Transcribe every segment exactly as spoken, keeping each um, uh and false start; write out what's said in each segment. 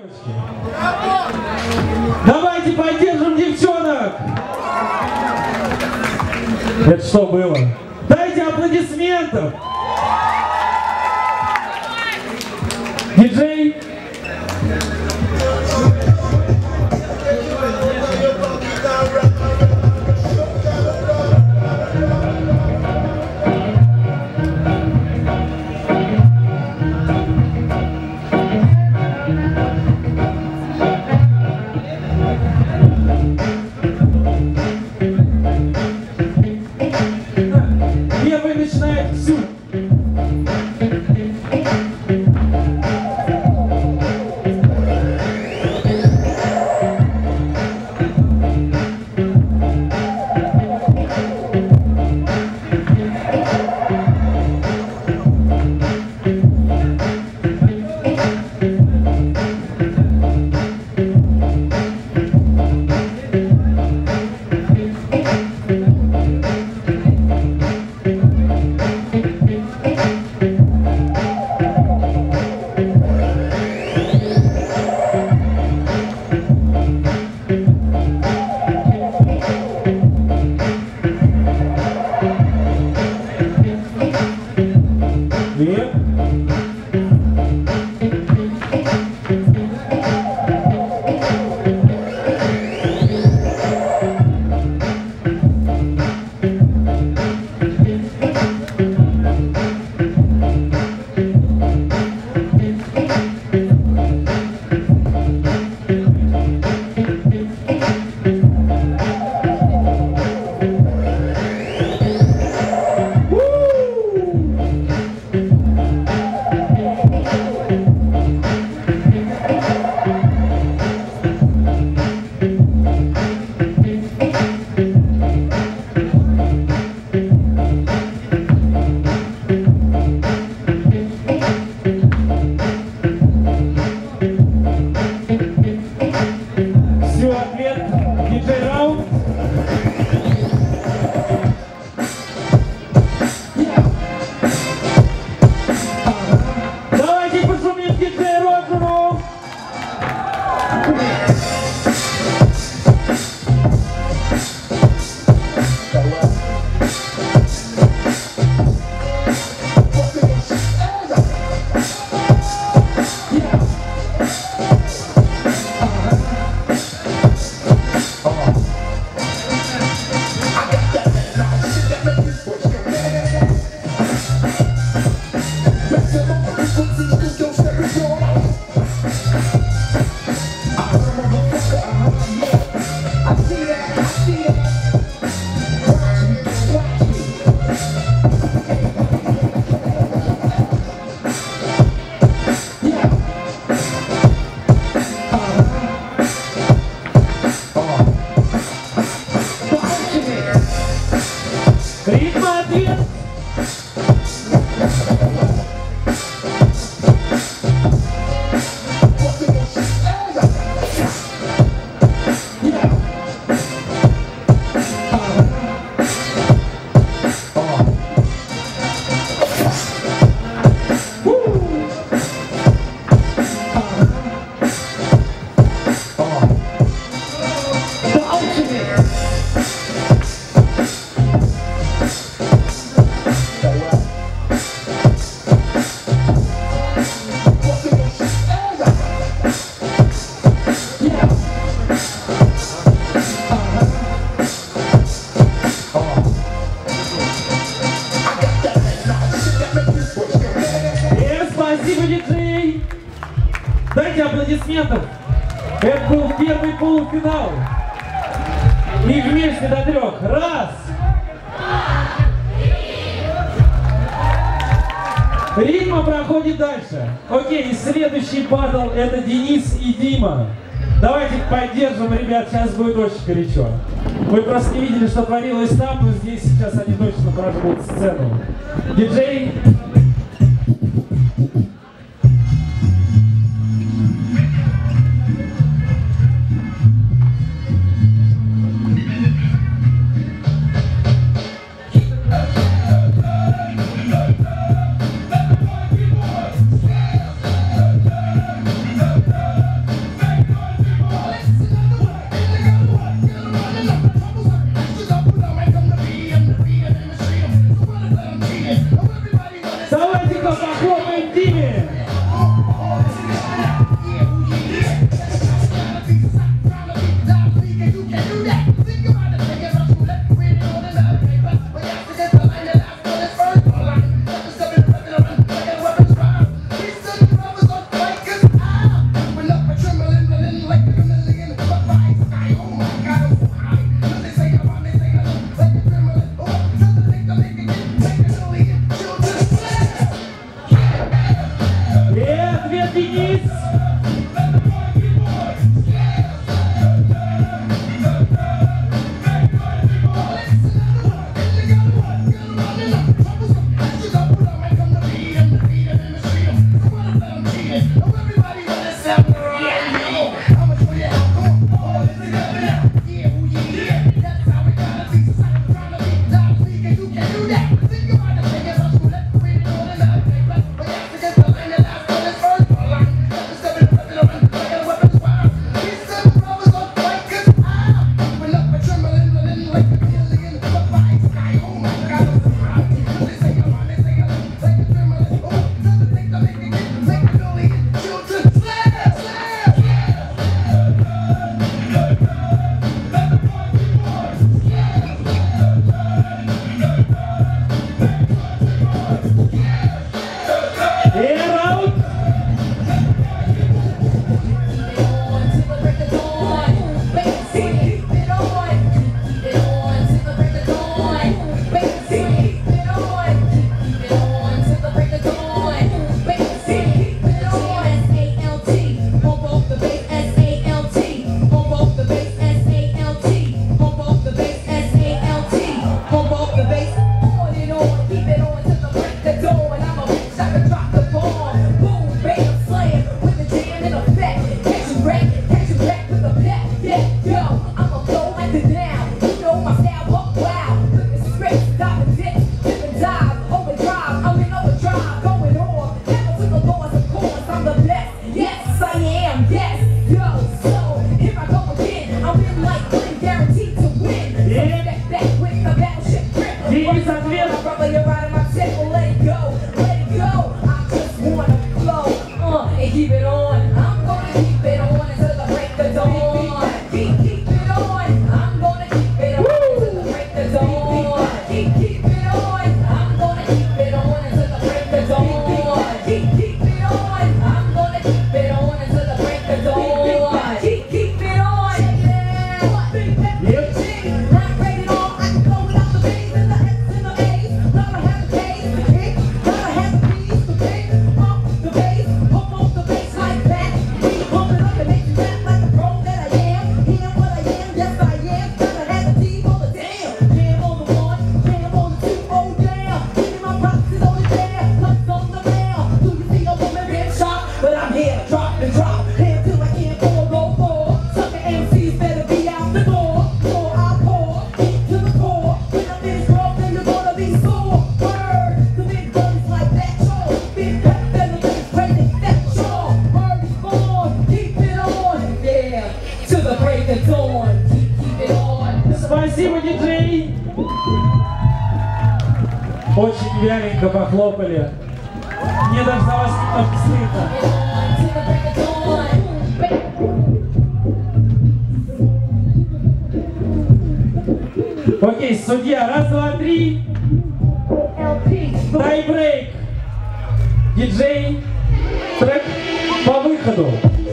Давайте поддержим девчонок! Это что было? Дайте аплодисментов! Диджей! Дайте аплодисментов. Это был первый полуфинал. И вместе до трех. Раз. Ритма проходит дальше. Окей, следующий батл — это Денис и Дима. Давайте поддержим, ребят, сейчас будет очень горячо. Вы просто не видели, что творилось там, но здесь сейчас они точно прожгут сцену. Диджей. am, yes, yo, so here I go again. I'm in like win, guaranteed to win. So step back with the battleship grip. Денис, ответ. My brother, you're right in my tip, well, let it go, let it go. I just wanna flow, uh, and keep it on. I'm gonna keep it on until the break of dawn. Keep, keep it on. I'm gonna keep it on until the break of dawn. Keep, keep it on. I'm gonna keep it on until the break of dawn. Keep, keep it on. I'm gonna keep it on until the break of dawn. Keep, keep it on. Yeah. What? Big pep, big G. Not rated on. I can go without the B's and the F's and the A's. Gotta have the K's, the kicks. Gotta have the P's, the pick. Pump the bass, pump off the bass like that. Beat pump it up and make you rap like the pro that I am. Am what I am, yes I am. Gotta have the T for the damn. Jam on the one, jam on the two, oh damn. Give me my props, it's on the jam. Cuts on the mail. Do you see a woman being shot? But I'm here to drop and drop. Hand till I can't pour, go for. Sucker M Cs better be out the door. Pour, I pour, heat to the core. When I'm in strong, then you're gonna be sore. Word, the big guns like that, sure. Big pep, then the big crazy, that's sure. Word is born, keep it on, yeah. To the break of dawn, keep, keep it on. Спасибо, диджей! Очень вяленько похлопали. Мне даже за вас немножко стыдно. To the break of dawn. Окей, судья, раз, два, три. Тайбрейк. Диджей, трек по выходу.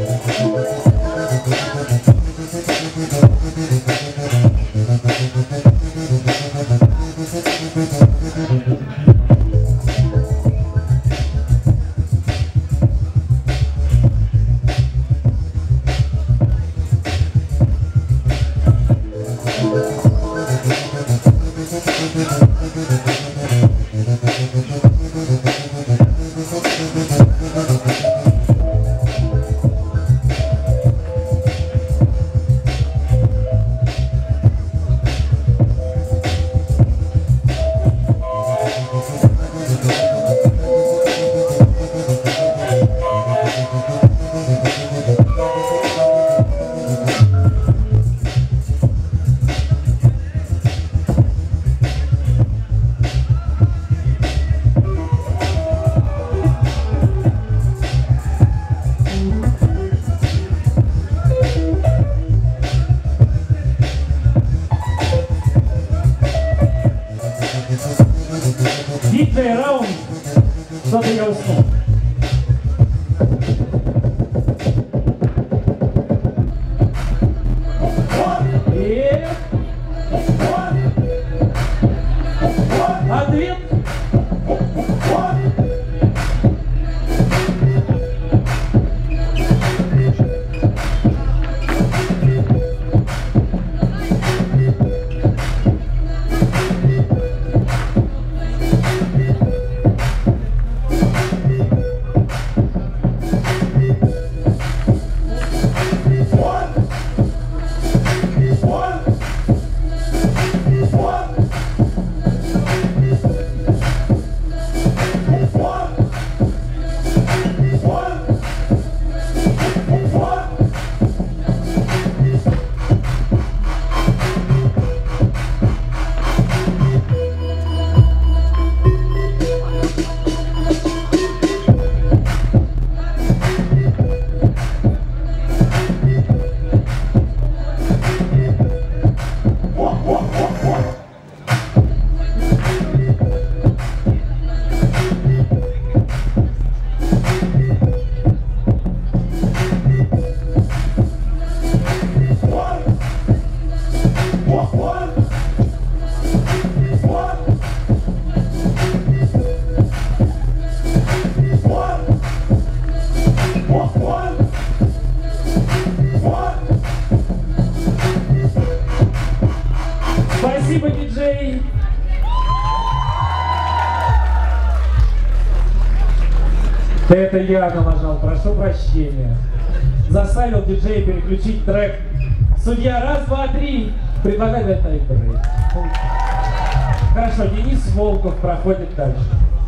Диджей раунд. Что-то я уснул. И... Ответ. Спасибо, диджей! Это я налажал, прошу прощения. Заставил диджея переключить трек. Судья, раз, два, три. Предлагаю дать тайм-брейк. Хорошо, Денис Волков проходит дальше.